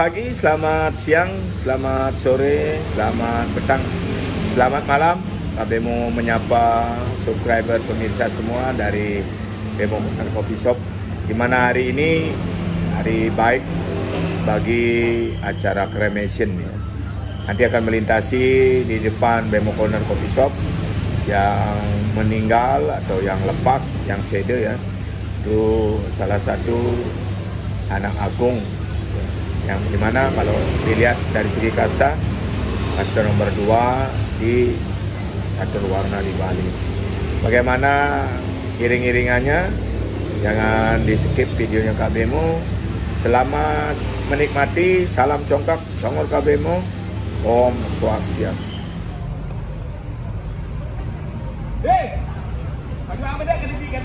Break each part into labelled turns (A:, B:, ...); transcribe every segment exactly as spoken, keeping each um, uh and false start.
A: pagi, selamat siang, selamat sore, selamat petang, selamat malam. Kak Bemo menyapa subscriber pemirsa semua dari Bemo Corner Coffee Shop. Di mana hari ini hari baik bagi acara cremation ya. Nanti akan melintasi di depan Bemo Corner Coffee Shop yang meninggal atau yang lepas, yang sede ya. Itu salah satu anak agung yang dimana kalau dilihat dari segi kasta, kasta nomor dua di catur warna di Bali. Bagaimana iring-iringannya? Jangan di skip videonya Kak Bemo. Selamat menikmati, salam congkak, congor Kak Bemo, Om Swastiastu.
B: Hei, bagi apa dah kena bikin?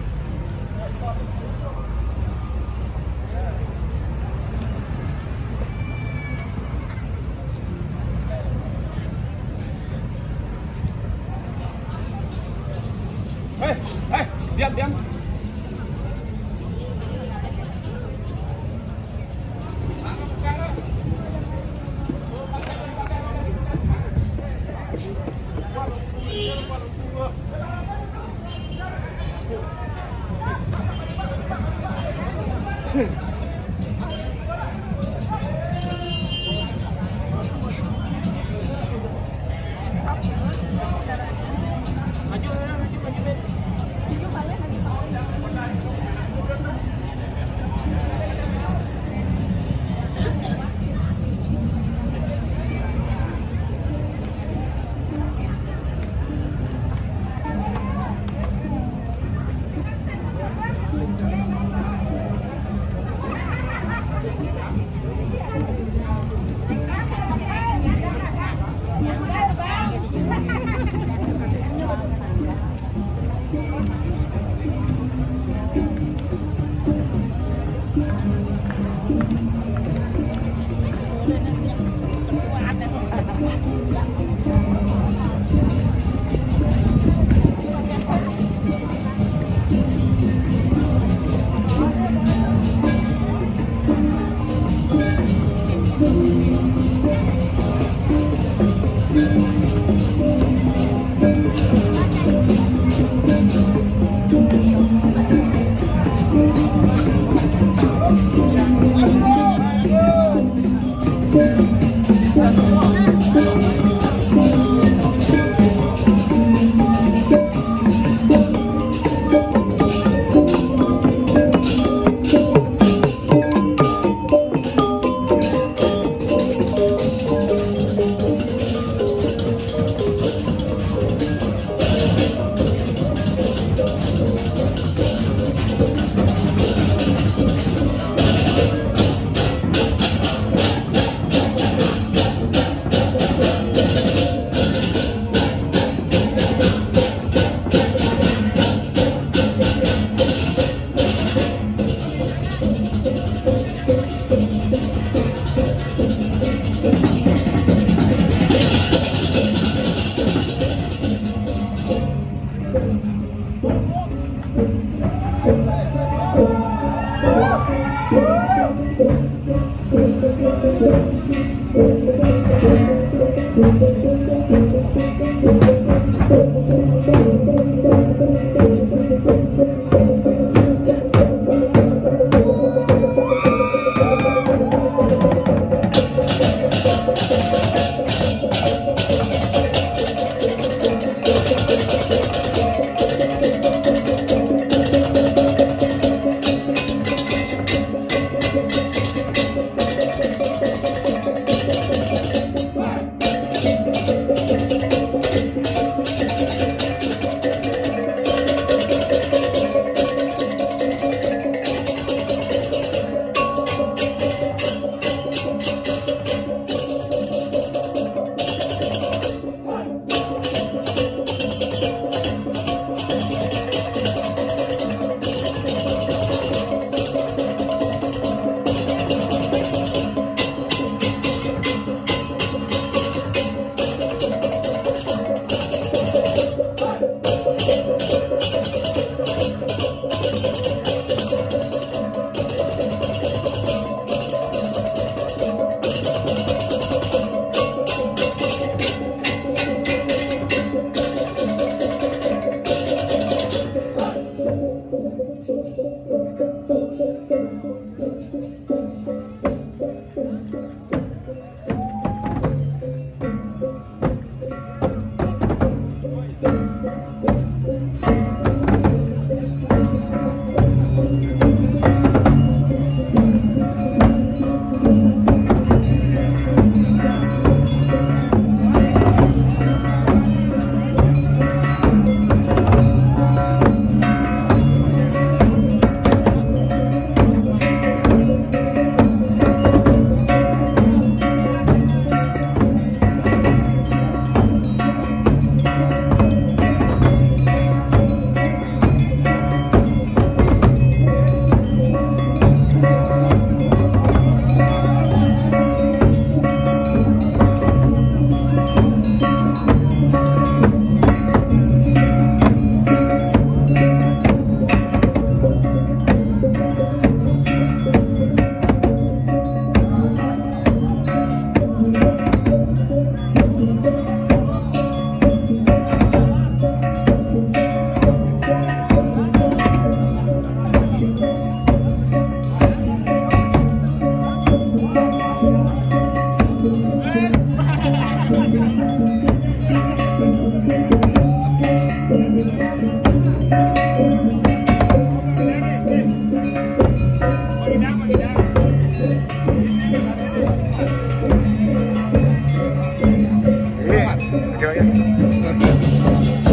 B: Hei, hei, diam, diam.
A: Eh, coba ya.